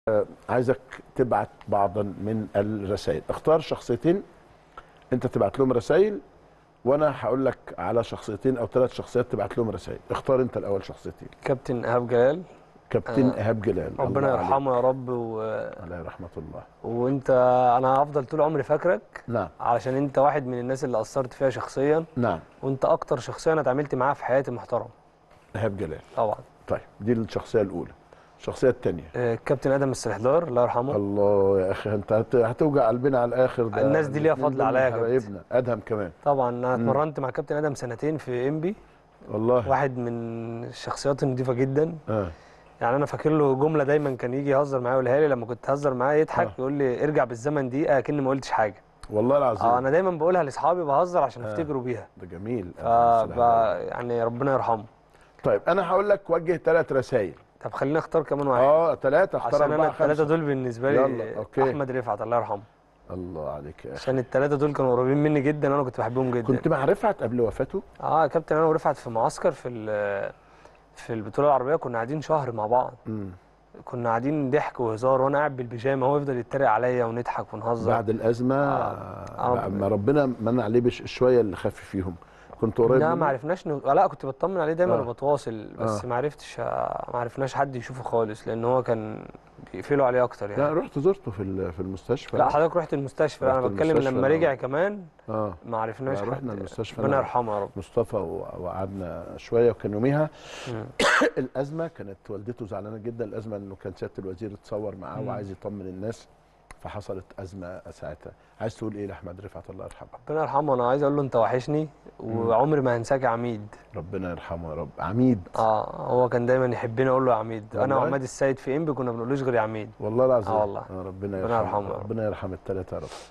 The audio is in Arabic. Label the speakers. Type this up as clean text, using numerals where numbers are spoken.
Speaker 1: عايزك تبعت بعضا من الرسائل. اختار شخصيتين انت تبعت لهم رسائل، وانا هقول لك على شخصيتين او 3 شخصيات تبعت لهم رسائل. اختار انت الاول شخصيتين.
Speaker 2: كابتن إيهاب جلال.
Speaker 1: كابتن ايهاب جلال،
Speaker 2: ربنا
Speaker 1: الله
Speaker 2: يرحمه
Speaker 1: عليك.
Speaker 2: يا رب
Speaker 1: عليه رحمه الله.
Speaker 2: وانت، انا هفضل طول عمري فاكرك.
Speaker 1: نعم.
Speaker 2: علشان انت واحد من الناس اللي اثرت فيها شخصيا.
Speaker 1: نعم.
Speaker 2: وانت اكتر شخصيه انا اتعاملت معاها في حياتي محترم.
Speaker 1: ايهاب جلال
Speaker 2: طبعا.
Speaker 1: طيب، دي الشخصيه الاولى. الشخصيه الثانيه
Speaker 2: كابتن ادم السلحدار الله يرحمه.
Speaker 1: الله يا اخي، انت هتوجع قلبنا على الاخر. ده
Speaker 2: الناس دي ليها
Speaker 1: الاتنين
Speaker 2: فضل
Speaker 1: دول من
Speaker 2: عليا يا كابتن.
Speaker 1: حبايبنا. ادهم كمان.
Speaker 2: طبعا انا اتمرنت مع كابتن ادم سنتين في انبي.
Speaker 1: والله.
Speaker 2: واحد من الشخصيات النظيفه جدا.
Speaker 1: اه.
Speaker 2: يعني انا فاكر له جمله دايما كان يجي يهزر معايا ويقولها لي لما كنت اهزر معاه يضحك. يقول لي ارجع بالزمن دقيقه كأني ما قلتش حاجه.
Speaker 1: والله العظيم.
Speaker 2: انا دايما بقولها لاصحابي بهزر عشان افتكروا بيها.
Speaker 1: ده جميل.
Speaker 2: يعني ربنا يرحمه.
Speaker 1: طيب انا هقول لك وجه 3 رسائل.
Speaker 2: طب خلينا اختار كمان واحد.
Speaker 1: 3 اختار
Speaker 2: عشان
Speaker 1: 4
Speaker 2: انا
Speaker 1: 5.
Speaker 2: ال3 دول بالنسبه لي.
Speaker 1: يلا اوكي.
Speaker 2: احمد رفعت الله يرحمه.
Speaker 1: الله عليك يا اخي.
Speaker 2: عشان ال3 دول كانوا قريبين مني جدا وانا كنت بحبهم جدا.
Speaker 1: كنت مع رفعت قبل وفاته؟
Speaker 2: يا كابتن، انا ورفعت في معسكر في البطوله العربيه، كنا قاعدين شهر مع بعض. كنا قاعدين ضحك وهزار وانا قاعد بالبيجامه، هو يفضل يتريق عليا ونضحك ونهزر.
Speaker 1: بعد الازمه ما ربنا من عليه شويه اللي خف فيهم. كنت قريب
Speaker 2: لا
Speaker 1: منه؟
Speaker 2: ما عرفناش لا كنت بطمن عليه دايما وبتواصل، بس ما عرفناش حد يشوفه خالص لان هو كان بيقفلوا عليه اكتر يعني.
Speaker 1: لا رحت زرته في المستشفى.
Speaker 2: لا حضرتك رحت المستشفى. انا بتكلم لما رجع كمان. ما عرفناش حد.
Speaker 1: رحنا المستشفى.
Speaker 2: ربنا يرحمه يا رب.
Speaker 1: مصطفى وقعدنا شويه، وكان يوميها الازمه كانت والدته زعلانه جدا. الازمه انه كان سياده الوزير اتصور معاه وعايز يطمن الناس، فحصلت ازمه ساعتها. عايز تقول ايه لاحمد رفعت الله يرحمه؟
Speaker 2: ربنا يرحمه. انا عايز اقول له انت وحشني وعمري ما هنساك يا عميد.
Speaker 1: ربنا يرحمه يا رب. عميد.
Speaker 2: هو كان دايما يحبني اقول له يا عميد. انا
Speaker 1: والله؟
Speaker 2: وعماد السيد في انبي كنا بنقولوش غير يا عميد.
Speaker 1: والله العظيم.
Speaker 2: والله.
Speaker 1: ربنا يرحمه. ربنا يرحم ال3 يا رب.